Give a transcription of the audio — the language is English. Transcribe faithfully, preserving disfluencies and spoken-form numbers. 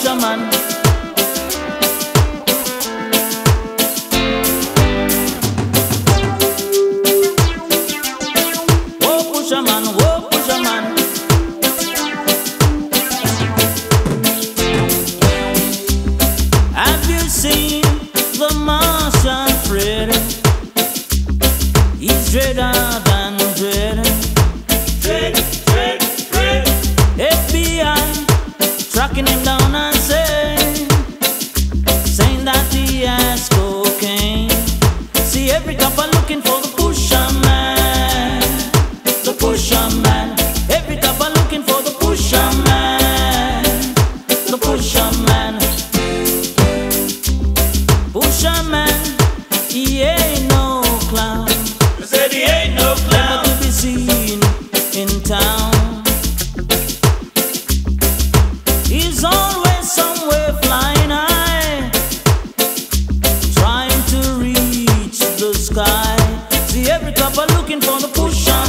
pusher man. Whoa, pusher man, whoa, pusher man. Have you seen the Martian Freddy? He's dreader than dreader. Dread, dread, dread. F B I tracking him down and saying, saying that he has cocaine. See every copper looking for the pusher man, the pusher man. Every copper looking for the pusher man, the pusher man. Pusher man, he ain't no clown. I said he ain't no clown. Never to be seen in town. He's always somewhere flying high, trying to reach the sky. See every couple looking for the pusher